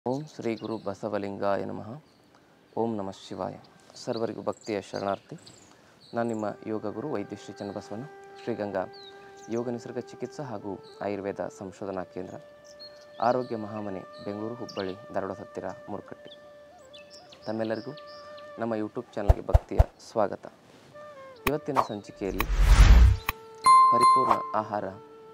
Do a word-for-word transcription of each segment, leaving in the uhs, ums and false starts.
ಓಂ ಶ್ರೀ ಗುರು ಬಸವಲಿಂಗಾಯ ನಮಃ. ಓಂ ನಮಃ ಶಿವಾಯ. ಸರ್ವರಿಗೂ ಭಕ್ತಿಯ ಶರಣಾರ್ಥಿ. ನಾನು ನಿಮ್ಮ ಯೋಗ ಗುರು ವೈದ್ಯ ಶ್ರೀ ಚನ್ನಬಸವಣ್ಣ, ಶ್ರೀಗಂಗಾ ಯೋಗ ನಿಸರ್ಗ ಚಿಕಿತ್ಸಾ ಹಾಗೂ ಆಯುರ್ವೇದ ಸಂಶೋಧನಾ ಕೇಂದ್ರ, ಆರೋಗ್ಯ ಮಹಾಮನೆ, ಬೆಂಗಳೂರು, ಹುಬ್ಬಳ್ಳಿ, ಧಾರವಾಡ ಹತ್ತಿರ ಮೂರ್ಕಟ್ಟಿ. ತಮ್ಮೆಲ್ಲರಿಗೂ ನಮ್ಮ ಯೂಟ್ಯೂಬ್ ಚಾನಲ್ಗೆ ಭಕ್ತಿಯ ಸ್ವಾಗತ. ಇವತ್ತಿನ ಸಂಚಿಕೆಯಲ್ಲಿ ಪರಿಪೂರ್ಣ ಆಹಾರ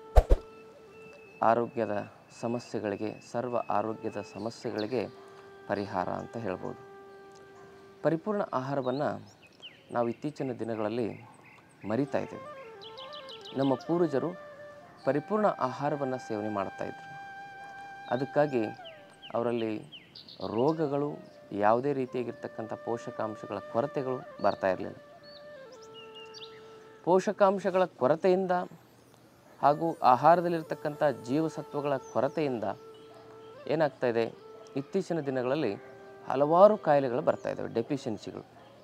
ಆರೋಗ್ಯದ ಸಮಸ್ಯೆಗಳಿಗೆ, ಸರ್ವ ಆರೋಗ್ಯದ ಸಮಸ್ಯೆಗಳಿಗೆ ಪರಿಹಾರ ಅಂತ ಹೇಳ್ಬೋದು. ಪರಿಪೂರ್ಣ ಆಹಾರವನ್ನು ನಾವು ಇತ್ತೀಚಿನ ದಿನಗಳಲ್ಲಿ ಮರಿತಾ ಇದ್ದೇವೆ. ನಮ್ಮ ಪೂರ್ವಜರು ಪರಿಪೂರ್ಣ ಆಹಾರವನ್ನು ಸೇವನೆ ಮಾಡ್ತಾಯಿದ್ರು. ಅದಕ್ಕಾಗಿ ಅವರಲ್ಲಿ ರೋಗಗಳು, ಯಾವುದೇ ರೀತಿಯಾಗಿರ್ತಕ್ಕಂಥ ಪೋಷಕಾಂಶಗಳ ಕೊರತೆಗಳು ಬರ್ತಾ ಇರಲಿಲ್ಲ. ಪೋಷಕಾಂಶಗಳ ಕೊರತೆಯಿಂದ ಹಾಗೂ ಆಹಾರದಲ್ಲಿರ್ತಕ್ಕಂಥ ಜೀವಸತ್ವಗಳ ಕೊರತೆಯಿಂದ ಏನಾಗ್ತಾ ಇದೆ, ಇತ್ತೀಚಿನ ದಿನಗಳಲ್ಲಿ ಹಲವಾರು ಕಾಯಿಲೆಗಳು ಬರ್ತಾ ಇದ್ದಾವೆ, ಡೆಫಿಷಿಯನ್ಸಿಗಳು.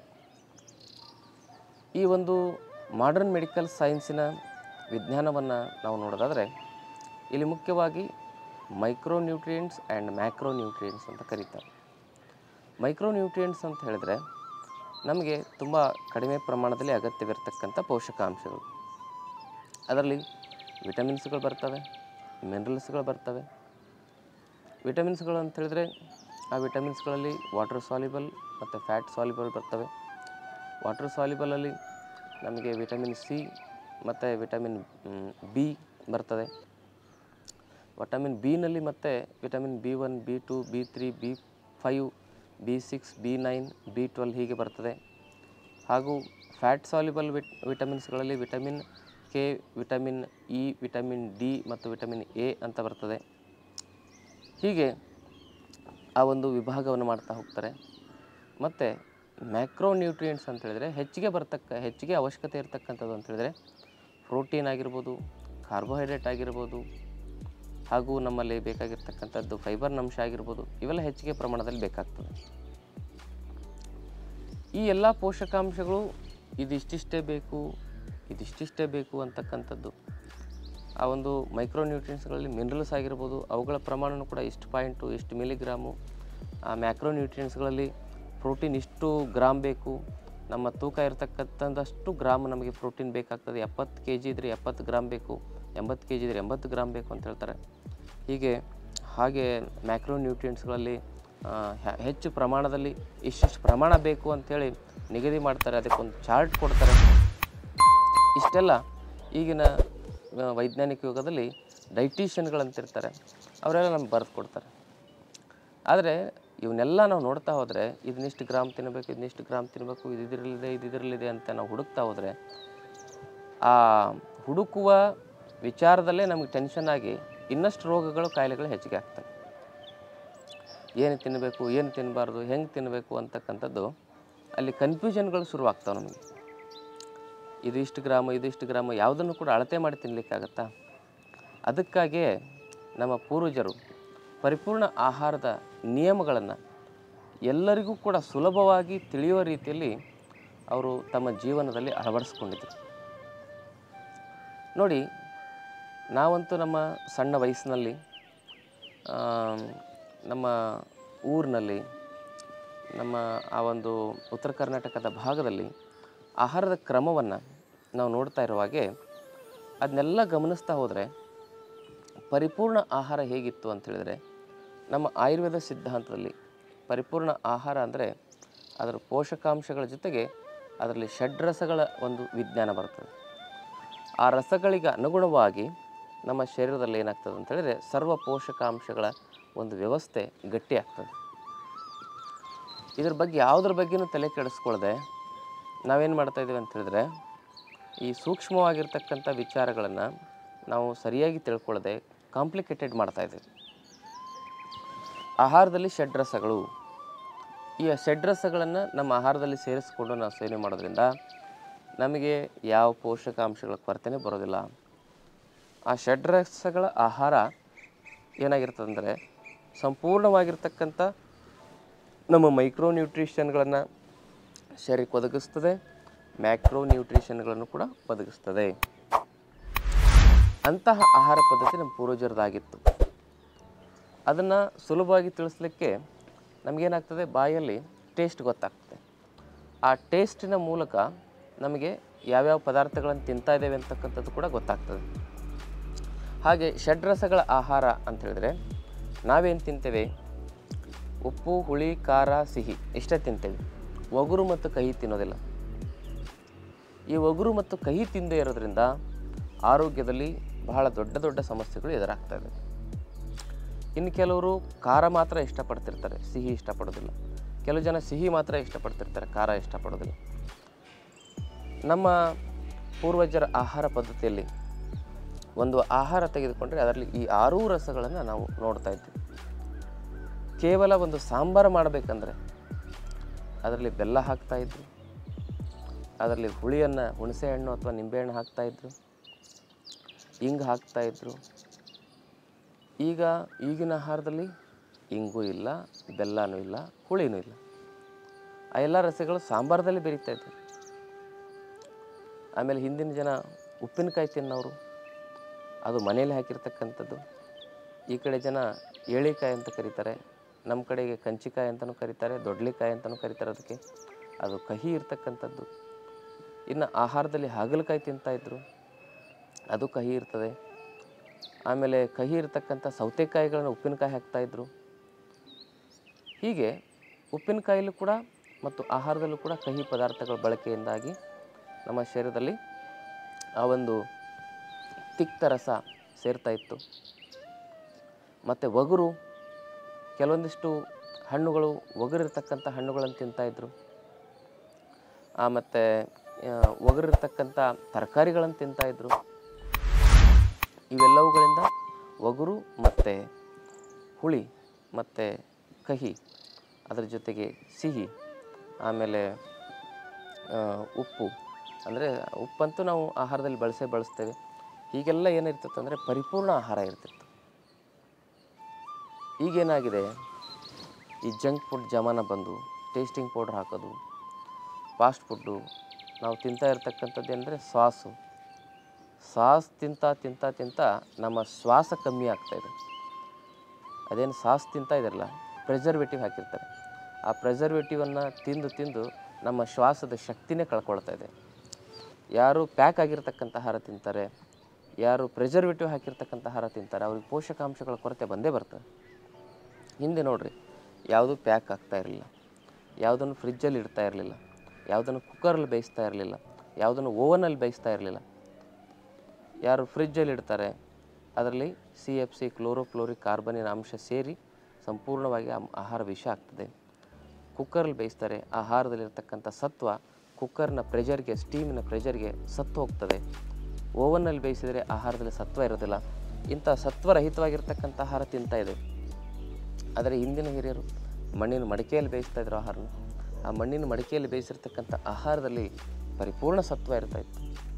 ಈ ಒಂದು ಮಾಡರ್ನ್ ಮೆಡಿಕಲ್ ಸೈನ್ಸಿನ ವಿಜ್ಞಾನವನ್ನು ನಾವು ನೋಡೋದಾದರೆ, ಇಲ್ಲಿ ಮುಖ್ಯವಾಗಿ micro nutrients and macro nutrients ಅಂತ ಕರೀತಾರೆ. ಮೈಕ್ರೋ ನ್ಯೂಟ್ರಿಯೆಂಟ್ಸ್ ಅಂತ ಹೇಳಿದ್ರೆ ನಮಗೆ ತುಂಬ ಕಡಿಮೆ ಪ್ರಮಾಣದಲ್ಲಿ ಅಗತ್ಯವಿರ್ತಕ್ಕಂಥ ಪೋಷಕಾಂಶಗಳು. ಅದರಲ್ಲಿ ವಿಟಮಿನ್ಸ್ಗಳು ಬರ್ತವೆ, ಮಿನರಲ್ಸ್ಗಳು ಬರ್ತವೆ. ವಿಟಮಿನ್ಸ್ಗಳು ಅಂತ ಹೇಳಿದ್ರೆ ಆ ವಿಟಮಿನ್ಸ್ಗಳಲ್ಲಿ ವಾಟರ್ ಸಾಲ್ಯುಬಲ್ ಮತ್ತು ಫ್ಯಾಟ್ ಸಾಲ್ಯುಬಲ್ ಬರ್ತವೆ. ವಾಟರ್ ಸಾಲ್ಯುಬಲಲ್ಲಿ ನಮಗೆ ವಿಟಮಿನ್ ಸಿ ಮತ್ತು ವಿಟಮಿನ್ ಬಿ ಬರ್ತದೆ. ವಿಟಮಿನ್ ಬಿನಲ್ಲಿ ಮತ್ತು vitamin B one, B two, B three, B five, B six, B nine, B twelve ಹೀಗೆ ಬರ್ತದೆ. ಹಾಗೂ ಫ್ಯಾಟ್ ಸಾಲ್ಯುಬಲ್ ವಿಟ್ ವಿಟಮಿನ್ಸ್ಗಳಲ್ಲಿ vitamin K, vitamin E, vitamin D ಮತ್ತು ವಿಟಮಿನ್ ಎ ಅಂತ ಬರ್ತದೆ. ಹೀಗೆ ಆ ಒಂದು ವಿಭಾಗವನ್ನು ಮಾಡ್ತಾ ಹೋಗ್ತಾರೆ. ಮತ್ತು ಮ್ಯಾಕ್ರೋ ನ್ಯೂಟ್ರಿಯೆಂಟ್ಸ್ ಅಂತ ಹೇಳಿದರೆ ಹೆಚ್ಚಿಗೆ ಬರ್ತಕ್ಕ ಹೆಚ್ಚಿಗೆ ಅವಶ್ಯಕತೆ ಇರತಕ್ಕಂಥದ್ದು ಅಂತ ಹೇಳಿದರೆ ಪ್ರೋಟೀನ್ ಆಗಿರ್ಬೋದು, ಕಾರ್ಬೋಹೈಡ್ರೇಟ್ ಆಗಿರ್ಬೋದು, ಹಾಗೂ ನಮ್ಮಲ್ಲಿ ಬೇಕಾಗಿರ್ತಕ್ಕಂಥದ್ದು ಫೈಬರ್ನ ಅಂಶ ಆಗಿರ್ಬೋದು. ಇವೆಲ್ಲ ಹೆಚ್ಚಿಗೆ ಪ್ರಮಾಣದಲ್ಲಿ ಬೇಕಾಗ್ತದೆ. ಈ ಎಲ್ಲ ಪೋಷಕಾಂಶಗಳು ಇದಿಷ್ಟಿಷ್ಟೇ ಬೇಕು, ಇದಿಷ್ಟಿಷ್ಟೇ ಬೇಕು ಅಂತಕ್ಕಂಥದ್ದು. ಆ ಒಂದು ಮೈಕ್ರೋ ನ್ಯೂಟ್ರಿಯೆಂಟ್ಸ್ಗಳಲ್ಲಿ ಮಿನರಲ್ಸ್ ಆಗಿರ್ಬೋದು, ಅವುಗಳ ಪ್ರಮಾಣವೂ ಕೂಡ ಇಷ್ಟು ಪಾಯಿಂಟು, ಇಷ್ಟು ಮಿಲಿಗ್ರಾಮು. ಆ ಮ್ಯಾಕ್ರೋ ನ್ಯೂಟ್ರಿಯೆಂಟ್ಸ್ಗಳಲ್ಲಿ ಪ್ರೋಟೀನ್ ಇಷ್ಟು ಗ್ರಾಮ್ ಬೇಕು, ನಮ್ಮ ತೂಕ ಇರತಕ್ಕಂಥದ್ದಷ್ಟು ಗ್ರಾಮ್ ನಮಗೆ ಪ್ರೋಟೀನ್ ಬೇಕಾಗ್ತದೆ. ಎಪ್ಪತ್ತು ಕೆ ಜಿ ಇದ್ದರೆ ಎಪ್ಪತ್ತು ಗ್ರಾಮ್ ಬೇಕು, ಎಂಬತ್ತು ಕೆ ಜಿ ಇದ್ದರೆ ಎಂಬತ್ತು ಗ್ರಾಮ್ ಬೇಕು ಅಂತ ಹೇಳ್ತಾರೆ. ಹೀಗೆ ಹಾಗೆ ಮ್ಯಾಕ್ರೋ ನ್ಯೂಟ್ರಿಯೆಂಟ್ಸ್ಗಳಲ್ಲಿ ಹೆಚ್ಚು ಪ್ರಮಾಣದಲ್ಲಿ ಇಷ್ಟಿಷ್ಟು ಪ್ರಮಾಣ ಬೇಕು ಅಂಥೇಳಿ ನಿಗದಿ ಮಾಡ್ತಾರೆ. ಅದಕ್ಕೊಂದು ಚಾರ್ಟ್ ಕೊಡ್ತಾರೆ. ಇಷ್ಟೆಲ್ಲ ಈಗಿನ ವೈಜ್ಞಾನಿಕ ಯುಗದಲ್ಲಿ ಡೈಟಿಷಿಯನ್ಗಳಂತಿರ್ತಾರೆ, ಅವರೆಲ್ಲ ನಮ್ಗೆ ಬರೆದು ಕೊಡ್ತಾರೆ. ಆದರೆ ಇವನ್ನೆಲ್ಲ ನಾವು ನೋಡ್ತಾ ಹೋದರೆ ಇದನ್ನಿಷ್ಟು ಗ್ರಾಮ್ ತಿನ್ನಬೇಕು, ಇದನ್ನಿಷ್ಟು ಗ್ರಾಮ್ ತಿನ್ನಬೇಕು, ಇದು ಇದರಲ್ಲಿದೆ, ಇದು ಇದರಲ್ಲಿದೆ ಅಂತ ನಾವು ಹುಡುಕ್ತಾ ಹೋದರೆ ಆ ಹುಡುಕುವ ವಿಚಾರದಲ್ಲೇ ನಮಗೆ ಟೆನ್ಷನ್ ಆಗಿ ಇನ್ನಷ್ಟು ರೋಗಗಳು, ಕಾಯಿಲೆಗಳು ಹೆಚ್ಚಿಗೆ ಆಗ್ತವೆ. ಏನು ತಿನ್ನಬೇಕು, ಏನು ತಿನ್ನಬಾರ್ದು, ಹೆಂಗೆ ತಿನ್ನಬೇಕು ಅಂತಕ್ಕಂಥದ್ದು ಅಲ್ಲಿ ಕನ್ಫ್ಯೂಷನ್ಗಳು ಶುರುವಾಗ್ತವೆ ನಮಗೆ. ಇದು ಇಷ್ಟು ಗ್ರಾಮ, ಇದು ಇಷ್ಟು ಗ್ರಾಮ, ಯಾವುದನ್ನು ಕೂಡ ಅಳತೆ ಮಾಡಿ ತಿನ್ನಲಿಕ್ಕಾಗತ್ತಾ? ಅದಕ್ಕಾಗಿಯೇ ನಮ್ಮ ಪೂರ್ವಜರು ಪರಿಪೂರ್ಣ ಆಹಾರದ ನಿಯಮಗಳನ್ನು ಎಲ್ಲರಿಗೂ ಕೂಡ ಸುಲಭವಾಗಿ ತಿಳಿಯುವ ರೀತಿಯಲ್ಲಿ ಅವರು ತಮ್ಮ ಜೀವನದಲ್ಲಿ ಅಳವಡಿಸ್ಕೊಂಡಿದ್ದರು. ನೋಡಿ, ನಾವಂತೂ ನಮ್ಮ ಸಣ್ಣ ವಯಸ್ಸಿನಲ್ಲಿ ನಮ್ಮ ಊರಿನಲ್ಲಿ, ನಮ್ಮ ಆ ಒಂದು ಉತ್ತರ ಕರ್ನಾಟಕದ ಭಾಗದಲ್ಲಿ ಆಹಾರದ ಕ್ರಮವನ್ನು ನಾವು ನೋಡ್ತಾ ಇರುವಾಗೆ ಅದನ್ನೆಲ್ಲ ಗಮನಿಸ್ತಾ ಹೋದರೆ ಪರಿಪೂರ್ಣ ಆಹಾರ ಹೇಗಿತ್ತು ಅಂತ ಹೇಳಿದರೆ, ನಮ್ಮ ಆಯುರ್ವೇದ ಸಿದ್ಧಾಂತದಲ್ಲಿ ಪರಿಪೂರ್ಣ ಆಹಾರ ಅಂದರೆ ಅದರ ಪೋಷಕಾಂಶಗಳ ಜೊತೆಗೆ ಅದರಲ್ಲಿ ಷಡ್ರಸಗಳ ಒಂದು ವಿಜ್ಞಾನ ಬರ್ತದೆ. ಆ ರಸಗಳಿಗೆ ಅನುಗುಣವಾಗಿ ನಮ್ಮ ಶರೀರದಲ್ಲಿ ಏನಾಗ್ತದೆ ಅಂತ ಹೇಳಿದರೆ ಸರ್ವ ಪೋಷಕಾಂಶಗಳ ಒಂದು ವ್ಯವಸ್ಥೆ ಗಟ್ಟಿಯಾಗ್ತದೆ. ಇದ್ರ ಬಗ್ಗೆ ಯಾವುದ್ರ ಬಗ್ಗೆನೂ ತಲೆ ಕೆಡಿಸ್ಕೊಳ್ಳದೆ ನಾವೇನು ಮಾಡ್ತಾಯಿದ್ದೀವಿ ಅಂತ ಹೇಳಿದ್ರೆ, ಈ ಸೂಕ್ಷ್ಮವಾಗಿರ್ತಕ್ಕಂಥ ವಿಚಾರಗಳನ್ನು ನಾವು ಸರಿಯಾಗಿ ತಿಳ್ಕೊಳ್ಳದೆ ಕಾಂಪ್ಲಿಕೇಟೆಡ್ ಮಾಡ್ತಾಯಿದ್ದೀವಿ. ಆಹಾರದಲ್ಲಿ ಷಡ್ರಸಗಳು, ಈ ಷಡ್ರಸಗಳನ್ನು ನಮ್ಮ ಆಹಾರದಲ್ಲಿ ಸೇರಿಸ್ಕೊಂಡು ನಾವು ಸೇವನೆ ಮಾಡೋದ್ರಿಂದ ನಮಗೆ ಯಾವ ಪೋಷಕಾಂಶಗಳ ಕೊರತೆನೇ ಬರೋದಿಲ್ಲ. ಆ ಷಡ್ರಸಗಳ ಆಹಾರ ಏನಾಗಿರ್ತದೆ ಅಂದರೆ ಸಂಪೂರ್ಣವಾಗಿರ್ತಕ್ಕಂಥ ನಮ್ಮ ಮೈಕ್ರೋ ನ್ಯೂಟ್ರಿಷನ್ಗಳನ್ನು ಶರೀರಕ್ಕೆ ಒದಗಿಸ್ತದೆ, ಮ್ಯಾಕ್ರೋ ನ್ಯೂಟ್ರಿಷನ್ಗಳನ್ನು ಕೂಡ ಒದಗಿಸ್ತದೆ. ಅಂತಹ ಆಹಾರ ಪದ್ಧತಿ ನಮ್ಮ ಪೂರ್ವಜರದಾಗಿತ್ತು. ಅದನ್ನು ಸುಲಭವಾಗಿ ತಿಳಿಸ್ಲಿಕ್ಕೆ ನಮಗೇನಾಗ್ತದೆ, ಬಾಯಲ್ಲಿ ಟೇಸ್ಟ್ ಗೊತ್ತಾಗ್ತದೆ. ಆ ಟೇಸ್ಟಿನ ಮೂಲಕ ನಮಗೆ ಯಾವ್ಯಾವ ಪದಾರ್ಥಗಳನ್ನು ತಿಂತಾ ಇದ್ದೇವೆ ಅಂತಕ್ಕಂಥದ್ದು ಕೂಡ ಗೊತ್ತಾಗ್ತದೆ. ಹಾಗೆ ಷಡ್ರಸಗಳ ಆಹಾರ ಅಂತ ಹೇಳಿದ್ರೆ ನಾವೇನು ತಿಂತೇವೆ, ಉಪ್ಪು, ಹುಳಿ, ಖಾರ, ಸಿಹಿ ಇಷ್ಟೇ ತಿಂತೇವೆ. ಒಗುರು ಮತ್ತು ಕಹಿ ತಿನ್ನೋದಿಲ್ಲ. ಈ ಒಗುರು ಮತ್ತು ಕಹಿ ತಿಂದೇ ಇರೋದ್ರಿಂದ ಆರೋಗ್ಯದಲ್ಲಿ ಬಹಳ ದೊಡ್ಡ ದೊಡ್ಡ ಸಮಸ್ಯೆಗಳು ಎದುರಾಗ್ತಾ ಇದೆ. ಇನ್ನು ಕೆಲವರು ಖಾರ ಮಾತ್ರ ಇಷ್ಟಪಡ್ತಿರ್ತಾರೆ, ಸಿಹಿ ಇಷ್ಟಪಡೋದಿಲ್ಲ. ಕೆಲವು ಜನ ಸಿಹಿ ಮಾತ್ರ ಇಷ್ಟಪಡ್ತಿರ್ತಾರೆ, ಖಾರ ಇಷ್ಟಪಡೋದಿಲ್ಲ. ನಮ್ಮ ಪೂರ್ವಜರ ಆಹಾರ ಪದ್ಧತಿಯಲ್ಲಿ ಒಂದು ಆಹಾರ ತೆಗೆದುಕೊಂಡ್ರೆ ಅದರಲ್ಲಿ ಈ ಆರೂ ರಸಗಳನ್ನು ನಾವು ನೋಡ್ತಾ ಇದ್ದೀವಿ. ಕೇವಲ ಒಂದು ಸಾಂಬಾರು ಮಾಡಬೇಕಂದ್ರೆ ಅದರಲ್ಲಿ ಬೆಲ್ಲ ಹಾಕ್ತಾಯಿದ್ರು, ಅದರಲ್ಲಿ ಹುಳಿಯನ್ನು, ಹುಣಸೆಹಣ್ಣು ಅಥವಾ ನಿಂಬೆಹಣ್ಣು ಹಾಕ್ತಾಯಿದ್ರು, ಇಂಗು ಹಾಕ್ತಾಯಿದ್ರು. ಈಗ ಈಗಿನ ಆಹಾರದಲ್ಲಿ ಇಂಗೂ ಇಲ್ಲ, ಬೆಲ್ಲನೂ ಇಲ್ಲ, ಹುಳಿನೂ ಇಲ್ಲ. ಆ ಎಲ್ಲ ರಸಗಳು ಸಾಂಬಾರದಲ್ಲಿ ಬೆರೀತಾಯಿದ್ರು. ಆಮೇಲೆ ಹಿಂದಿನ ಜನ ಉಪ್ಪಿನಕಾಯಿ ತಿನ್ನೋರು, ಅದು ಮನೇಲಿ ಹಾಕಿರ್ತಕ್ಕಂಥದ್ದು. ಈ ಕಡೆ ಜನ ಏಳಿಕಾಯಿ ಅಂತ ಕರೀತಾರೆ, ನಮ್ಮ ಕಡೆಗೆ ಕಂಚಿಕಾಯಿ ಅಂತಲೂ ಕರೀತಾರೆ, ದೊಡ್ಲಿಕಾಯಿ ಅಂತಲೂ ಕರೀತಾರೆ. ಅದಕ್ಕೆ ಅದು ಕಹಿ ಇರ್ತಕ್ಕಂಥದ್ದು. ಇನ್ನು ಆಹಾರದಲ್ಲಿ ಹಾಗಲಕಾಯಿ ತಿಂತಾಯಿದ್ರು, ಅದು ಕಹಿ ಇರ್ತದೆ. ಆಮೇಲೆ ಕಹಿ ಇರ್ತಕ್ಕಂಥ ಸೌತೆಕಾಯಿಗಳನ್ನು ಉಪ್ಪಿನಕಾಯಿ ಹಾಕ್ತಾಯಿದ್ರು. ಹೀಗೆ ಉಪ್ಪಿನಕಾಯಲ್ಲೂ ಕೂಡ ಮತ್ತು ಆಹಾರದಲ್ಲೂ ಕೂಡ ಕಹಿ ಪದಾರ್ಥಗಳ ಬಳಕೆಯಿಂದಾಗಿ ನಮ್ಮ ಶರೀರದಲ್ಲಿ ಆ ಒಂದು ತಿಕ್ತ ರಸ ಸೇರ್ತಾ ಇತ್ತು. ಮತ್ತು ಒಗುರು, ಕೆಲವೊಂದಿಷ್ಟು ಹಣ್ಣುಗಳು ಒಗರಿರ್ತಕ್ಕಂಥ ಹಣ್ಣುಗಳನ್ನು ತಿಂತಾಯಿದ್ರು. ಮತ್ತು ಒಗರಿರ್ತಕ್ಕಂಥ ತರಕಾರಿಗಳನ್ನು ತಿಂತಾಯಿದ್ರು. ಇವೆಲ್ಲವುಗಳಿಂದ ಒಗುರು ಮತ್ತು ಹುಳಿ ಮತ್ತು ಕಹಿ, ಅದರ ಜೊತೆಗೆ ಸಿಹಿ, ಆಮೇಲೆ ಉಪ್ಪು, ಅಂದರೆ ಉಪ್ಪಂತೂ ನಾವು ಆಹಾರದಲ್ಲಿ ಬಳಸೇ ಬಳಸ್ತೇವೆ. ಹೀಗೆಲ್ಲ ಏನಿರ್ತಿತ್ತು ಅಂದರೆ ಪರಿಪೂರ್ಣ ಆಹಾರ ಇರ್ತಿತ್ತು. ಈಗೇನಾಗಿದೆ, ಈ ಜಂಕ್ ಫುಡ್ ಜಮಾನ ಬಂದು ಟೇಸ್ಟಿಂಗ್ ಪೌಡ್ರ್ ಹಾಕೋದು, ಫಾಸ್ಟ್ ಫುಡ್ಡು, ನಾವು ತಿಂತಾ ಇರ್ತಕ್ಕಂಥದ್ದು ಏನಂದರೆ ಸಾಸು. ಸಾಸ್ ತಿಂತ ತಿಂತ ತಿಂತ ನಮ್ಮ ಶ್ವಾಸ ಕಮ್ಮಿ ಆಗ್ತಾಯಿದೆ. ಅದೇನು ಸಾಸ್ ತಿಂತಾ ಇದ್ದಾರಲ್ಲ, ಪ್ರಿಸರ್ವೇಟಿವ್ ಹಾಕಿರ್ತಾರೆ. ಆ ಪ್ರಿಸರ್ವೇಟಿವನ್ನು ತಿಂದು ತಿಂದು ನಮ್ಮ ಶ್ವಾಸದ ಶಕ್ತಿನೇ ಕಳ್ಕೊಳ್ತಾ ಇದೆ. ಯಾರು ಪ್ಯಾಕ್ ಆಗಿರ್ತಕ್ಕಂಥ ಆಹಾರ ತಿಂತಾರೆ, ಯಾರು ಪ್ರಿಸರ್ವೇಟಿವ್ ಹಾಕಿರ್ತಕ್ಕಂಥ ಆಹಾರ ತಿಂತಾರೆ, ಅವ್ರಿಗೆ ಪೋಷಕಾಂಶಗಳ ಕೊರತೆ ಬಂದೇ ಬರ್ತದೆ. ಹಿಂದೆ ನೋಡಿರಿ, ಯಾವುದೂ ಪ್ಯಾಕ್ ಆಗ್ತಾ ಇರಲಿಲ್ಲ, ಯಾವುದನ್ನು ಫ್ರಿಜ್ಜಲ್ಲಿ ಇಡ್ತಾ ಇರಲಿಲ್ಲ, ಯಾವುದನ್ನು ಕುಕ್ಕರಲ್ಲಿ ಬೇಯಿಸ್ತಾ ಇರಲಿಲ್ಲ, ಯಾವುದನ್ನು ಓವನಲ್ಲಿ ಬೇಯಿಸ್ತಾ ಇರಲಿಲ್ಲ. ಯಾರು ಫ್ರಿಜ್ಜಲ್ಲಿ ಇಡ್ತಾರೆ ಅದರಲ್ಲಿ ಸಿ ಎಫ್ ಸಿ ಕ್ಲೋರೋಫ್ಲೋರಿಕ್ ಕಾರ್ಬನಿನ ಅಂಶ ಸೇರಿ ಸಂಪೂರ್ಣವಾಗಿ ಆಹಾರ ವಿಷ ಆಗ್ತದೆ. ಕುಕ್ಕರಲ್ಲಿ ಬೇಯಿಸ್ತಾರೆ, ಆಹಾರದಲ್ಲಿರ್ತಕ್ಕಂಥ ಸತ್ವ ಕುಕ್ಕರ್ನ ಪ್ರೆಷರ್ಗೆ, ಸ್ಟೀಮಿನ ಪ್ರೆಷರ್ಗೆ ಸತ್ತು ಹೋಗ್ತದೆ. ಓವನ್ನಲ್ಲಿ ಬೇಯಿಸಿದರೆ ಆಹಾರದಲ್ಲಿ ಸತ್ವ ಇರೋದಿಲ್ಲ. ಇಂಥ ಸತ್ವರಹಿತವಾಗಿರ್ತಕ್ಕಂಥ ಆಹಾರ ತಿಂತಾ ಇದೆ. ಆದರೆ ಹಿಂದಿನ ಹಿರಿಯರು ಮಣ್ಣಿನ ಮಡಿಕೆಯಲ್ಲಿ ಬೇಯಿಸ್ತಾಯಿದ್ರು ಆಹಾರನ. ಆ ಮಣ್ಣಿನ ಮಡಿಕೆಯಲ್ಲಿ ಬೇಯಿಸಿರ್ತಕ್ಕಂಥ ಆಹಾರದಲ್ಲಿ ಪರಿಪೂರ್ಣ ಸತ್ವ ಇರ್ತಾಯಿತ್ತು.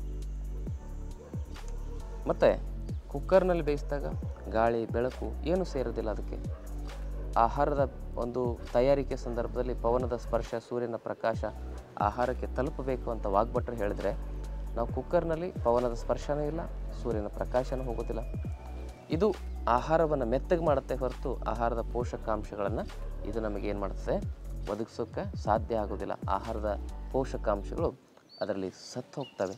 ಮತ್ತು ಕುಕ್ಕರ್ನಲ್ಲಿ ಬೇಯಿಸಿದಾಗ ಗಾಳಿ, ಬೆಳಕು ಏನು ಸೇರೋದಿಲ್ಲ ಅದಕ್ಕೆ. ಆಹಾರದ ಒಂದು ತಯಾರಿಕೆ ಸಂದರ್ಭದಲ್ಲಿ ಪವನದ ಸ್ಪರ್ಶ, ಸೂರ್ಯನ ಪ್ರಕಾಶ ಆಹಾರಕ್ಕೆ ತಲುಪಬೇಕು ಅಂತ ವಾಗ್ಭಟ್ರು ಹೇಳಿದ್ರೆ, ನಾವು ಕುಕ್ಕರ್ನಲ್ಲಿ ಪವನದ ಸ್ಪರ್ಶನೂ ಇಲ್ಲ, ಸೂರ್ಯನ ಪ್ರಕಾಶನೂ ಹೋಗೋದಿಲ್ಲ. ಇದು ಆಹಾರವನ್ನು ಮೆತ್ತಗೆ ಮಾಡುತ್ತೆ ಹೊರತು ಆಹಾರದ ಪೋಷಕಾಂಶಗಳನ್ನು ಇದು ನಮಗೇನು ಮಾಡ್ತದೆ, ಒದಗಿಸೋಕ್ಕೆ ಸಾಧ್ಯ ಆಗೋದಿಲ್ಲ. ಆಹಾರದ ಪೋಷಕಾಂಶಗಳು ಅದರಲ್ಲಿ ಸತ್ತು ಹೋಗ್ತವೆ.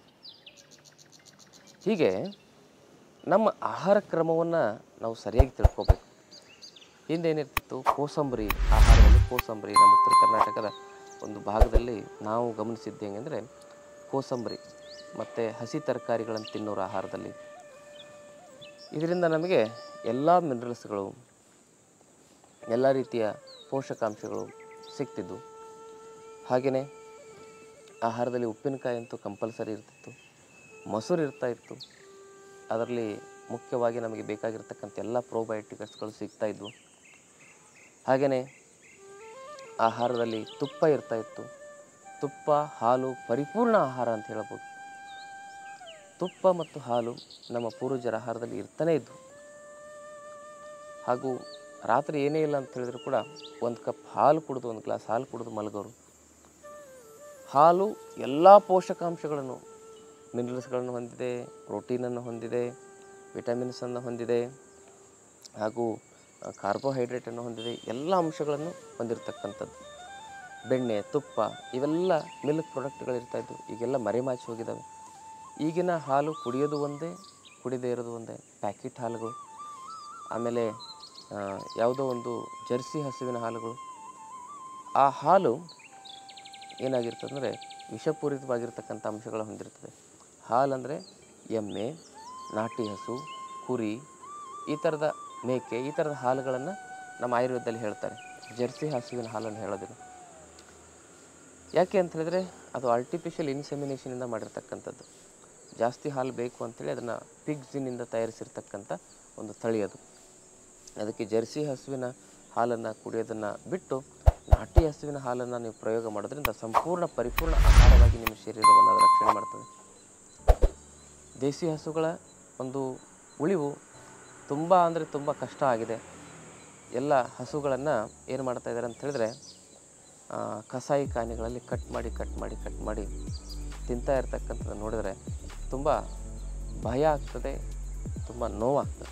ಹೀಗೆ ನಮ್ಮ ಆಹಾರ ಕ್ರಮವನ್ನು ನಾವು ಸರಿಯಾಗಿ ತಿಳ್ಕೊಬೇಕು. ಹಿಂದೇನಿರ್ತಿತ್ತು, ಕೋಸಂಬರಿ ಆಹಾರದಲ್ಲಿ ಕೋಸಂಬರಿ ನಮ್ಮ ಉತ್ತರ ಕರ್ನಾಟಕದ ಒಂದು ಭಾಗದಲ್ಲಿ ನಾವು ಗಮನಿಸಿದ್ದು ಹೆಂಗಂದರೆ ಕೋಸಂಬರಿ ಮತ್ತು ಹಸಿ ತರಕಾರಿಗಳನ್ನು ತಿನ್ನೋರು ಆಹಾರದಲ್ಲಿ. ಇದರಿಂದ ನಮಗೆ ಎಲ್ಲ ಮಿನರಲ್ಸ್ಗಳು, ಎಲ್ಲ ರೀತಿಯ ಪೋಷಕಾಂಶಗಳು ಸಿಗ್ತಿದ್ವು. ಹಾಗೆಯೇ ಆಹಾರದಲ್ಲಿ ಉಪ್ಪಿನಕಾಯಿ ಅಂತೂ ಕಂಪಲ್ಸರಿ ಇರ್ತಿತ್ತು, ಮೊಸರು ಇರ್ತಾಯಿತ್ತು. ಅದರಲ್ಲಿ ಮುಖ್ಯವಾಗಿ ನಮಗೆ ಬೇಕಾಗಿರ್ತಕ್ಕಂಥ ಎಲ್ಲ ಪ್ರೋಬಯೋಟಿಕ್ಸ್ಗಳು ಸಿಗ್ತಾಯಿದ್ವು. ಹಾಗೆಯೇ ಆಹಾರದಲ್ಲಿ ತುಪ್ಪ ಇರ್ತಾಯಿತ್ತು. ತುಪ್ಪ, ಹಾಲು ಪರಿಪೂರ್ಣ ಆಹಾರ ಅಂತ ಹೇಳ್ಬೋದು. ತುಪ್ಪ ಮತ್ತು ಹಾಲು ನಮ್ಮ ಪೂರ್ವಜರ ಆಹಾರದಲ್ಲಿ ಇರ್ತಾನೆ ಇದ್ವು. ಹಾಗೂ ರಾತ್ರಿ ಏನೇ ಇಲ್ಲ ಅಂತ ಹೇಳಿದ್ರು ಕೂಡ ಒಂದು ಕಪ್ ಹಾಲು ಕುಡಿದು, ಒಂದು ಗ್ಲಾಸ್ ಹಾಲು ಕುಡಿದು ಮಲಗೋರು. ಹಾಲು ಎಲ್ಲ ಪೋಷಕಾಂಶಗಳನ್ನು, ಮಿನರಲ್ಸ್ಗಳನ್ನು ಹೊಂದಿದೆ, ಪ್ರೋಟೀನನ್ನು ಹೊಂದಿದೆ, ವಿಟಮಿನ್ಸನ್ನು ಹೊಂದಿದೆ, ಹಾಗೂ ಕಾರ್ಬೋಹೈಡ್ರೇಟನ್ನು ಹೊಂದಿದೆ, ಎಲ್ಲ ಅಂಶಗಳನ್ನು ಹೊಂದಿರತಕ್ಕಂಥದ್ದು. ಬೆಣ್ಣೆ, ತುಪ್ಪ ಇವೆಲ್ಲ ಮಿಲ್ಕ್ ಪ್ರಾಡಕ್ಟ್ಗಳಿರ್ತಾಯಿದ್ವು, ಈಗೆಲ್ಲ ಮರೆಮಾಚಿ ಹೋಗಿದ್ದಾವೆ. ಈಗಿನ ಹಾಲು ಕುಡಿಯೋದು ಒಂದೇ, ಕುಡಿದೇ ಇರೋದು ಒಂದೇ. ಪ್ಯಾಕೆಟ್ ಹಾಲುಗಳು, ಆಮೇಲೆ ಯಾವುದೋ ಒಂದು ಜರ್ಸಿ ಹಸುವಿನ ಹಾಲುಗಳು. ಆ ಹಾಲು ಏನಾಗಿರ್ತದೆ ಅಂದರೆ ವಿಷಪೂರಿತವಾಗಿರ್ತಕ್ಕಂಥ ಅಂಶಗಳು ಹೊಂದಿರ್ತದೆ. ಹಾಲಂದರೆ ಎಮ್ಮೆ, ನಾಟಿ ಹಸು, ಕುರಿ, ಈ ಥರದ ಮೇಕೆ, ಈ ಥರದ ಹಾಲುಗಳನ್ನು ನಮ್ಮ ಆಯುರ್ವೇದದಲ್ಲಿ ಹೇಳ್ತಾರೆ. ಜರ್ಸಿ ಹಸುವಿನ ಹಾಲನ್ನು ಹೇಳೋದಿಲ್ಲ. ಯಾಕೆ ಅಂತ ಹೇಳಿದ್ರೆ ಅದು ಆರ್ಟಿಫಿಷಿಯಲ್ ಇನ್ಸೆಮಿನೇಷನಿಂದ ಮಾಡಿರ್ತಕ್ಕಂಥದ್ದು. ಜಾಸ್ತಿ ಹಾಲು ಬೇಕು ಅಂಥೇಳಿ ಅದನ್ನು ಪಿಗ್ಸಿನಿಂದ ತಯಾರಿಸಿರ್ತಕ್ಕಂಥ ಒಂದು ತಳಿ ಅದು. ಅದಕ್ಕೆ ಜರ್ಸಿ ಹಸುವಿನ ಹಾಲನ್ನು ಕುಡಿಯೋದನ್ನು ಬಿಟ್ಟು ನಾಟಿ ಹಸುವಿನ ಹಾಲನ್ನು ನೀವು ಪ್ರಯೋಗ ಮಾಡೋದ್ರಿಂದ ಸಂಪೂರ್ಣ ಪರಿಪೂರ್ಣ ಆಹಾರವಾಗಿ ನಿಮ್ಮ ಶರೀರವನ್ನು ಅದು ರಕ್ಷಣೆ ಮಾಡ್ತದೆ. ದೇಸಿ ಹಸುಗಳ ಒಂದು ಉಳಿವು ತುಂಬ ಅಂದರೆ ತುಂಬ ಕಷ್ಟ ಆಗಿದೆ. ಎಲ್ಲ ಹಸುಗಳನ್ನು ಏನು ಮಾಡ್ತಾ ಇದ್ದಾರೆ ಅಂತ ಹೇಳಿದ್ರೆ ಕಸಾಯಿ ಖಾನೆಗಳಲ್ಲಿ ಕಟ್ ಮಾಡಿ ಕಟ್ ಮಾಡಿ ಕಟ್ ಮಾಡಿ ತಿಂತಾ ಇರ್ತಕ್ಕಂಥದ್ದು ನೋಡಿದರೆ ತುಂಬ ಭಯ ಆಗ್ತದೆ, ತುಂಬ ನೋವಾಗ್ತದೆ.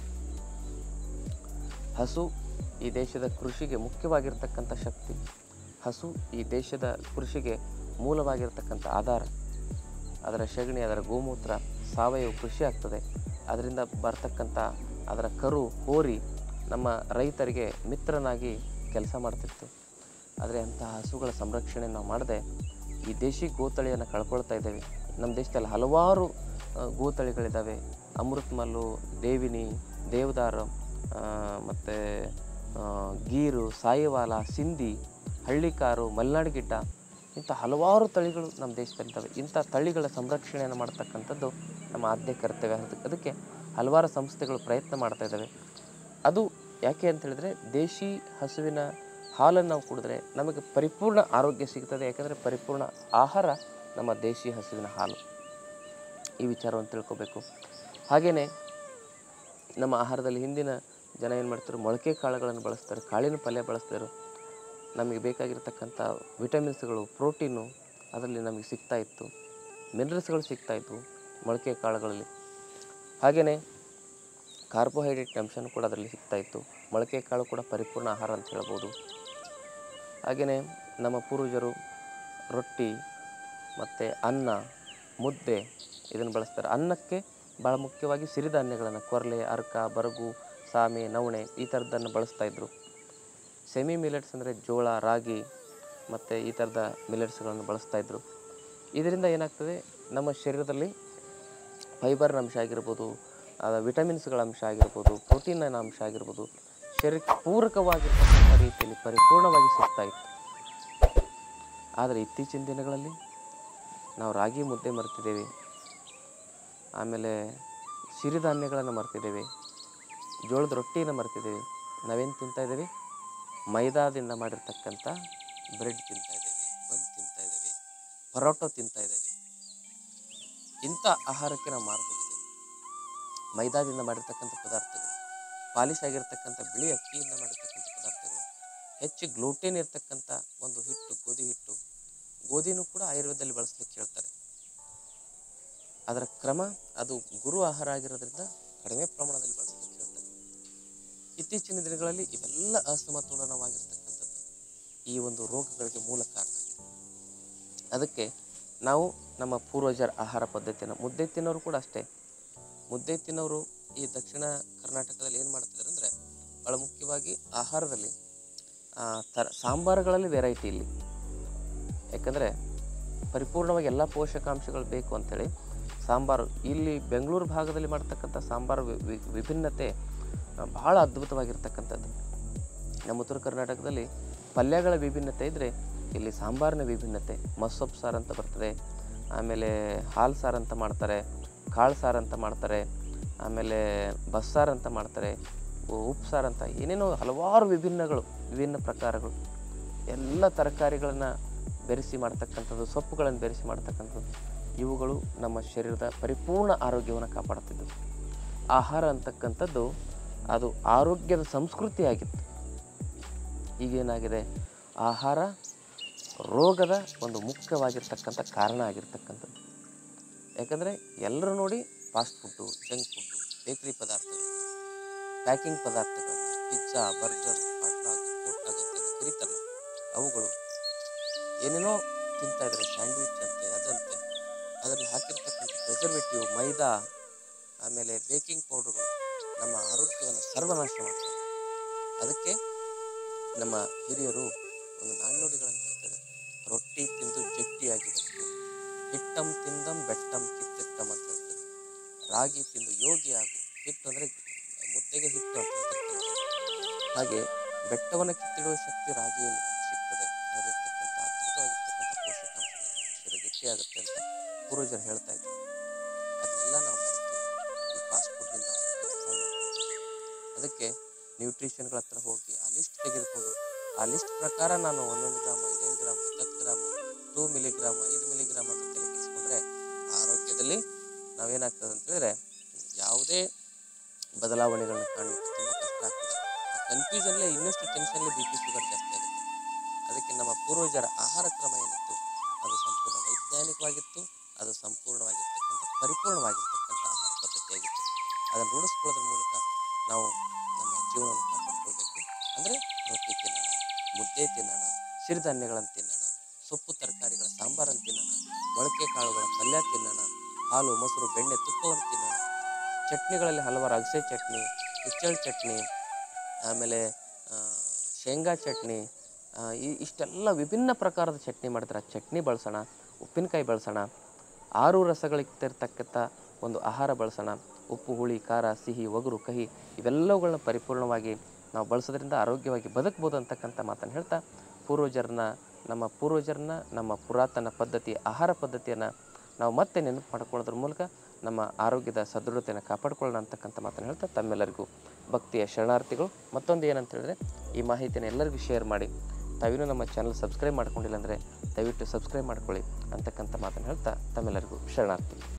ಹಸು ಈ ದೇಶದ ಕೃಷಿಗೆ ಮುಖ್ಯವಾಗಿರ್ತಕ್ಕಂಥ ಶಕ್ತಿ. ಹಸು ಈ ದೇಶದ ಕೃಷಿಗೆ ಮೂಲವಾಗಿರ್ತಕ್ಕಂಥ ಆಧಾರ. ಅದರ ಸಗಣಿ, ಅದರ ಗೋಮೂತ್ರ ಸಾವಯವ ಕೃಷಿ ಆಗ್ತದೆ. ಅದರಿಂದ ಬರ್ತಕ್ಕಂಥ ಅದರ ಕರು ಹೋರಿ ನಮ್ಮ ರೈತರಿಗೆ ಮಿತ್ರನಾಗಿ ಕೆಲಸ ಮಾಡ್ತಿತ್ತು. ಆದರೆ ಅಂತಹ ಹಸುಗಳ ಸಂರಕ್ಷಣೆ ನಾವು ಮಾಡದೆ ಈ ದೇಶಿ ಗೋತಳಿಯನ್ನು ಕಳ್ಕೊಳ್ತಾ ಇದ್ದೇವೆ. ನಮ್ಮ ದೇಶದಲ್ಲಿ ಹಲವಾರು ಗೋತಳಿಗಳಿದ್ದಾವೆ. ಅಮೃತಮಲ್ಲು, ದೇವಿನಿ, ದೇವದಾರ, ಮತ್ತು ಗೀರು, ಸಾಯಿವಾಲ, ಸಿಂಧಿ, ಹಳ್ಳಿಕಾರು, ಮಲೆನಾಡು ಗಿಡ್ಡ, ಇಂಥ ಹಲವಾರು ತಳಿಗಳು ನಮ್ಮ ದೇಶದಲ್ಲಿದ್ದಾವೆ. ಇಂಥ ತಳಿಗಳ ಸಂರಕ್ಷಣೆಯನ್ನು ಮಾಡ್ತಕ್ಕಂಥದ್ದು ನಮ್ಮ ಆದ್ಯ ಕರ್ತವ್ಯ. ಅದಕ್ಕೆ ಹಲವಾರು ಸಂಸ್ಥೆಗಳು ಪ್ರಯತ್ನ ಮಾಡ್ತಾ ಇದ್ದಾವೆ. ಅದು ಯಾಕೆ ಅಂತ ಹೇಳಿದ್ರೆ ದೇಶಿ ಹಸುವಿನ ಹಾಲನ್ನು ನಾವು ಕುಡಿದ್ರೆ ನಮಗೆ ಪರಿಪೂರ್ಣ ಆರೋಗ್ಯ ಸಿಗ್ತದೆ. ಯಾಕಂದರೆ ಪರಿಪೂರ್ಣ ಆಹಾರ ನಮ್ಮ ದೇಶಿ ಹಸುವಿನ ಹಾಲು. ಈ ವಿಚಾರವನ್ನು ತಿಳ್ಕೊಬೇಕು. ಹಾಗೆಯೇ ನಮ್ಮ ಆಹಾರದಲ್ಲಿ ಹಿಂದಿನ ಜನ ಏನು ಮಾಡ್ತಾರೆ, ಮೊಳಕೆ ಕಾಳುಗಳನ್ನು ಬಳಸ್ತಾರೆ, ಕಾಳಿನ ಪಲ್ಯ ಬಳಸ್ತಾರೆ. ನಮಗೆ ಬೇಕಾಗಿರ್ತಕ್ಕಂಥ ವಿಟಮಿನ್ಸ್ಗಳು, ಪ್ರೋಟೀನು ಅದರಲ್ಲಿ ನಮಗೆ ಸಿಗ್ತಾಯಿತ್ತು, ಮಿನರಲ್ಸ್ಗಳು ಸಿಗ್ತಾಯಿತ್ತು ಮೊಳಕೆ ಕಾಳುಗಳಲ್ಲಿ. ಹಾಗೆಯೇ ಕಾರ್ಬೋಹೈಡ್ರೇಟ್ ಅಂಶನೂ ಕೂಡ ಅದರಲ್ಲಿ ಸಿಗ್ತಾಯಿತ್ತು. ಮೊಳಕೆ ಕಾಳು ಕೂಡ ಪರಿಪೂರ್ಣ ಆಹಾರ ಅಂತ ಹೇಳ್ಬೋದು. ಹಾಗೆಯೇ ನಮ್ಮ ಪೂರ್ವಜರು ರೊಟ್ಟಿ ಮತ್ತು ಅನ್ನ, ಮುದ್ದೆ ಇದನ್ನು ಬಳಸ್ತಾರೆ. ಅನ್ನಕ್ಕೆ ಭಾಳ ಮುಖ್ಯವಾಗಿ ಸಿರಿಧಾನ್ಯಗಳನ್ನು ಕೊರಲೆ, ಅರ್ಕ, ಬರಗು, ಸಾಮೆ, ನವಣೆ ಈ ಥರದ್ದನ್ನು ಬಳಸ್ತಾಯಿದ್ರು. ಸೆಮಿ ಮಿಲೆಟ್ಸ್ ಅಂದರೆ ಜೋಳ, ರಾಗಿ ಮತ್ತು ಈ ಥರದ ಮಿಲೆಟ್ಸ್ಗಳನ್ನು ಬಳಸ್ತಾಯಿದ್ರು. ಇದರಿಂದ ಏನಾಗ್ತದೆ, ನಮ್ಮ ಶರೀರದಲ್ಲಿ ಫೈಬರ್ನ ಅಂಶ ಆಗಿರ್ಬೋದು, ವಿಟಮಿನ್ಸ್ಗಳ ಅಂಶ ಆಗಿರ್ಬೋದು, ಪ್ರೋಟೀನಿನ ಅಂಶ ಆಗಿರ್ಬೋದು, ಶರೀರಕ್ಕೆ ಪೂರಕವಾಗಿರ್ತಕ್ಕಂಥ ರೀತಿಯಲ್ಲಿ ಪರಿಪೂರ್ಣವಾಗಿ ಸಿಗ್ತಾಯಿತ್ತು. ಆದರೆ ಇತ್ತೀಚಿನ ದಿನಗಳಲ್ಲಿ ನಾವು ರಾಗಿ ಮುದ್ದೆ ಮರ್ತಿದ್ದೇವೆ, ಆಮೇಲೆ ಸಿರಿಧಾನ್ಯಗಳನ್ನು ಮರ್ತಿದ್ದೇವೆ, ಜೋಳದ ರೊಟ್ಟಿನ ಮರ್ತಿದ್ದೇವೆ. ನಾವೇನು ತಿಂತಾಯಿದ್ದೇವೆ, ಮೈದಾದಿಂದ ಮಾಡಿರ್ತಕ್ಕಂಥ ಬ್ರೆಡ್ ತಿಂತಾಯಿದ್ದೇವೆ, ಬನ್ ತಿಂತಾಯಿದ್ದೇವೆ, ಪರೋಟೊ ತಿಂತಾಯಿದ್ದೇವೆ. ಇಂಥ ಆಹಾರಕ್ಕೆ ನಾವು ಮಾರ್ಬೋಗಿದೆ. ಮೈದಾದಿಂದ ಮಾಡಿರ್ತಕ್ಕಂಥ ಪದಾರ್ಥಗಳು, ಪಾಲಿಶ್ ಆಗಿರ್ತಕ್ಕಂಥ ಬಿಳಿ ಅಕ್ಕಿಯಿಂದ ಮಾಡಿರ್ತಕ್ಕಂಥ ಪದಾರ್ಥಗಳು, ಹೆಚ್ಚು ಗ್ಲೂಟೇನ್ ಇರ್ತಕ್ಕಂಥ ಒಂದು ಹಿಟ್ಟು, ಗೋಧಿ ಹಿಟ್ಟು. ಗೋಧಿನೂ ಕೂಡ ಆಯುರ್ವೇದದಲ್ಲಿ ಬಳಸಲಿಕ್ಕೆ ಹೇಳ್ತಾರೆ. ಅದರ ಕ್ರಮ ಅದು ಗುರು ಆಹಾರ ಆಗಿರೋದ್ರಿಂದ ಕಡಿಮೆ ಪ್ರಮಾಣದಲ್ಲಿ ಬಳಸಲಿಕ್ಕೆ ಹೇಳ್ತಾರೆ. ಇತ್ತೀಚಿನ ದಿನಗಳಲ್ಲಿ ಇವೆಲ್ಲ ಅಸಮತೋಲನವಾಗಿರ್ತಕ್ಕಂಥದ್ದು ಈ ಒಂದು ರೋಗಗಳಿಗೆ ಮೂಲ ಕಾರಣ ಆಗಿದೆ. ಅದಕ್ಕೆ ನಾವು ನಮ್ಮ ಪೂರ್ವಜರ ಆಹಾರ ಪದ್ಧತಿಯನ್ನು, ಮುದ್ದೆ ತಿನ್ನೋರು ಕೂಡ ಅಷ್ಟೇ. ಮುದ್ದೆ ತಿನ್ನೋರು ಈ ದಕ್ಷಿಣ ಕರ್ನಾಟಕದಲ್ಲಿ ಏನು ಮಾಡ್ತಿದ್ದಾರೆ ಅಂದರೆ ಭಾಳ ಮುಖ್ಯವಾಗಿ ಆಹಾರದಲ್ಲಿ ತರ ಸಾಂಬಾರುಗಳಲ್ಲಿ ವೆರೈಟಿ ಇಲ್ಲಿ. ಯಾಕಂದರೆ ಪರಿಪೂರ್ಣವಾಗಿ ಎಲ್ಲ ಪೋಷಕಾಂಶಗಳು ಬೇಕು ಅಂಥೇಳಿ ಸಾಂಬಾರು ಇಲ್ಲಿ ಬೆಂಗಳೂರು ಭಾಗದಲ್ಲಿ ಮಾಡ್ತಕ್ಕಂಥ ಸಾಂಬಾರು ವಿಭಿನ್ನತೆ ಭಾಳ ಅದ್ಭುತವಾಗಿರ್ತಕ್ಕಂಥದ್ದು. ನಮ್ಮ ಉತ್ತರ ಕರ್ನಾಟಕದಲ್ಲಿ ಪಲ್ಯಗಳ ವಿಭಿನ್ನತೆ ಇದ್ದರೆ ಇಲ್ಲಿ ಸಾಂಬಾರಿನ ವಿಭಿನ್ನತೆ. ಮಸ್ಸೊಪ್ಪು ಸಾರು ಅಂತ ಬರ್ತದೆ, ಆಮೇಲೆ ಹಾಲು ಸಾರು ಅಂತ ಮಾಡ್ತಾರೆ, ಕಾಳು ಸಾರು ಅಂತ ಮಾಡ್ತಾರೆ, ಆಮೇಲೆ ಬಸ್ಸಾರು ಅಂತ ಮಾಡ್ತಾರೆ, ಉಪ್ಪು ಸಾರು ಅಂತ, ಏನೇನೋ ಹಲವಾರು ವಿಭಿನ್ನಗಳು, ವಿಭಿನ್ನ ಪ್ರಕಾರಗಳು. ಎಲ್ಲ ತರಕಾರಿಗಳನ್ನು ಬೆರೆಸಿ ಮಾಡ್ತಕ್ಕಂಥದ್ದು, ಸೊಪ್ಪುಗಳನ್ನು ಬೆರೆಸಿ ಮಾಡ್ತಕ್ಕಂಥದ್ದು, ಇವುಗಳು ನಮ್ಮ ಶರೀರದ ಪರಿಪೂರ್ಣ ಆರೋಗ್ಯವನ್ನು ಕಾಪಾಡ್ತಿದ್ದವು. ಆಹಾರ ಅಂತಕ್ಕಂಥದ್ದು ಅದು ಆರೋಗ್ಯದ ಸಂಸ್ಕೃತಿ ಆಗಿತ್ತು. ಈಗೇನಾಗಿದೆ, ಆಹಾರ ರೋಗದ ಒಂದು ಮುಖ್ಯವಾಗಿರ್ತಕ್ಕಂಥ ಕಾರಣ ಆಗಿರ್ತಕ್ಕಂಥದ್ದು. ಯಾಕಂದರೆ ಎಲ್ಲರೂ ನೋಡಿ ಫಾಸ್ಟ್ ಫುಡ್ಡು, ಜಂಕ್ ಫುಡ್ಡು, ಬೇಕ್ರಿ ಪದಾರ್ಥಗಳು, ಪ್ಯಾಕಿಂಗ್ ಪದಾರ್ಥಗಳನ್ನು, pizza pizza, burger, hot dog, ಕೋಟ್ ಡಾಗ್ ಅಂತ ಏನೋ ಕರೀತಾರಲ್ಲ ಅವುಗಳು, ಏನೇನೋ ತಿಂತಾ ಇದ್ದಾರೆ, ಸ್ಯಾಂಡ್ವಿಚ್ ಅಂತೆ ಅದಂತೆ, ಅದರಲ್ಲಿ ಹಾಕಿರ್ತಕ್ಕಂಥ ಪ್ರಿಸರ್ವೇಟಿವ್, ಮೈದಾ, ಆಮೇಲೆ ಬೇಕಿಂಗ್ ಪೌಡರ್ಗಳು ನಮ್ಮ ಆರೋಗ್ಯವನ್ನು ಸರ್ವನಾಶ ಮಾಡ್ತವೆ. ಅದಕ್ಕೆ ನಮ್ಮ ಹಿರಿಯರು ಒಂದು ನಾಣ್ಣುಡಿಗಳನ್ನು ಹೇಳ್ತಾರೆ, ರೊಟ್ಟಿ ತಿಂದು ಜಟ್ಟಿಯಾಗಿ ಬದುಕು, ಹಿಟ್ಟಂ ತಿಂದಂ ಬೆಟ್ಟಂ ಕಿತ್ತಿಟ್ಟಂ ಅಂತ ಹೇಳ್ತಾರೆ, ರಾಗಿ ತಿಂದು ಯೋಗಿ ಆಗು, ಹಿಟ್ಟು ಅಂದರೆ ಮುದ್ದೆಗೆ ಹಿಟ್ಟು ಅಂತ ಹೇಳ್ತಾರೆ. ಹಾಗೆ ಬೆಟ್ಟವನ್ನು ಕಿತ್ತಿಡುವ ಶಕ್ತಿ ರಾಗಿಯಲ್ಲಿ ನಮಗೆ ಸಿಗ್ತದೆ, ಅದರಲ್ಲಿರ್ತಕ್ಕಂಥ ಅದ್ಭುತವಾಗಿರ್ತಕ್ಕಂಥ ಪೋಷಕಾಂಶಗಳು ಮನುಷ್ಯರು ಗಟ್ಟಿಯಾಗುತ್ತೆ ಅಂತ ಪೂರ್ವಜರು ಹೇಳ್ತಾ ಇದ್ರು. ಅದನ್ನೆಲ್ಲ ನಾವು ಮರೆತು ಈ ಫಾಸ್ಟ್ ಫುಡ್ನಿಂದ ಅದಕ್ಕೆ ನ್ಯೂಟ್ರಿಷನ್ಗಳ ಹತ್ರ ಹೋಗಿ ಆ ಲಿಸ್ಟ್ ತೆಗೆದುಕೊಂಡು ಆ ಲಿಸ್ಟ್ ಪ್ರಕಾರ ನಾನು ಒಂದೊಂದು ಗ್ರಾಮ್, ಐದೈದು ಗ್ರಾಮ್, ಹತ್ತು ಗ್ರಾಮು, ಟೂ ಮಿಲಿಗ್ರಾಮ್, ಐದು ಮಿಲಿಗ್ರಾಮ್ ಅಂತ ತಲೆ ಕೆಡಿಸ್ಕೊಂಡ್ರೆ ಆರೋಗ್ಯದಲ್ಲಿ ನಾವೇನಾಗ್ತದೆ ಅಂತ ಹೇಳಿದ್ರೆ ಯಾವುದೇ ಬದಲಾವಣೆಗಳನ್ನ ಕಾಣಲಿಕ್ಕೆ ತುಂಬ ಕಷ್ಟ ಆಗ್ತದೆ. ಆ ಕನ್ಫ್ಯೂಷನ್ಲೇ ಇನ್ನಷ್ಟು ಟೆನ್ಷನ್ಲಿ ಬಿ ಪಿ ಶುಗರ್ ಜಾಸ್ತಿ ಆಗುತ್ತೆ. ಅದಕ್ಕೆ ನಮ್ಮ ಪೂರ್ವಜರ ಆಹಾರ ಕ್ರಮ ಏನಿತ್ತು ಅದು ಸಂಪೂರ್ಣ ವೈಜ್ಞಾನಿಕವಾಗಿತ್ತು, ಅದು ಸಂಪೂರ್ಣವಾಗಿರ್ತಕ್ಕಂಥ ಪರಿಪೂರ್ಣವಾಗಿರ್ತಕ್ಕಂಥ ಆಹಾರ ಪದ್ಧತಿಯಾಗಿತ್ತು. ಅದನ್ನು ರೂಢಿಸ್ಕೊಳ್ಳೋದ್ರ ಮೂಲಕ ನಾವು ನಮ್ಮ ಜೀವನವನ್ನು ಕಾಪಾಡ್ಕೊಳ್ಬೇಕು. ಅಂದರೆ ರೊಟ್ಟಿ ತಿನ್ನೋಣ, ಮುದ್ದೆ ತಿನ್ನೋಣ, ಸಿರಿಧಾನ್ಯಗಳನ್ನು ತಿನ್ನೋಣ, ಸೊಪ್ಪು ತರಕಾರಿಗಳ ಸಾಂಬಾರನ್ನು ತಿನ್ನೋಣ, ಮೊಳಕೆ ಕಾಳುಗಳ ಪಲ್ಯ ತಿನ್ನೋಣ, ಹಾಲು, ಮೊಸರು, ಬೆಣ್ಣೆ, ತುಪ್ಪವನ್ನು ತಿನ್ನೋಣ. ಚಟ್ನಿಗಳಲ್ಲಿ ಹಲವಾರು ಅಗಸೆ ಚಟ್ನಿ, ಹುಚ್ಚಳ ಚಟ್ನಿ, ಆಮೇಲೆ ಶೇಂಗಾ ಚಟ್ನಿ, ಈ ಇಷ್ಟೆಲ್ಲ ವಿಭಿನ್ನ ಪ್ರಕಾರದ ಚಟ್ನಿ ಮಾಡ್ತಾರೆ. ಆ ಚಟ್ನಿ ಬಳಸೋಣ, ಉಪ್ಪಿನಕಾಯಿ ಬಳಸೋಣ, ಆರು ರಸಗಳಿರ್ತಕ್ಕಂಥ ಒಂದು ಆಹಾರ ಬಳಸೋಣ. ಉಪ್ಪು, ಹುಳಿ, ಖಾರ, ಸಿಹಿ, ಒಗರು, ಕಹಿ ಇವೆಲ್ಲವುಗಳನ್ನ ಪರಿಪೂರ್ಣವಾಗಿ ನಾವು ಬಳಸೋದ್ರಿಂದ ಆರೋಗ್ಯವಾಗಿ ಬದುಕ್ಬೋದು ಅಂತಕ್ಕಂಥ ಮಾತನ್ನು ಹೇಳ್ತಾ, ಪೂರ್ವಜರನ್ನ ನಮ್ಮ ಪೂರ್ವಜರನ್ನ ನಮ್ಮ ಪುರಾತನ ಪದ್ಧತಿ ಆಹಾರ ಪದ್ಧತಿಯನ್ನು ನಾವು ಮತ್ತೆ ನೆನಪು ಮಾಡ್ಕೊಳ್ಳೋದ್ರ ಮೂಲಕ ನಮ್ಮ ಆರೋಗ್ಯದ ಸದೃಢತೆಯನ್ನು ಕಾಪಾಡ್ಕೊಳ್ಳೋಣ ಅಂತಕ್ಕಂಥ ಮಾತನ್ನು ಹೇಳ್ತಾ ತಮ್ಮೆಲ್ಲರಿಗೂ ಭಕ್ತಿಯ ಶರಣಾರ್ಥಿಗಳು. ಮತ್ತೊಂದು ಏನಂತ ಹೇಳಿದ್ರೆ, ಈ ಮಾಹಿತಿಯನ್ನು ಎಲ್ಲರಿಗೂ ಶೇರ್ ಮಾಡಿ. ತಾವಿನ್ನೂ ನಮ್ಮ ಚಾನಲ್ ಸಬ್ಸ್ಕ್ರೈಬ್ ಮಾಡ್ಕೊಂಡಿಲ್ಲ ಅಂದರೆ ದಯವಿಟ್ಟು ಸಬ್ಸ್ಕ್ರೈಬ್ ಮಾಡ್ಕೊಳ್ಳಿ ಅಂತಕ್ಕಂಥ ಮಾತನ್ನು ಹೇಳ್ತಾ ತಮ್ಮೆಲ್ಲರಿಗೂ ಶರಣಾರ್ಥಿ.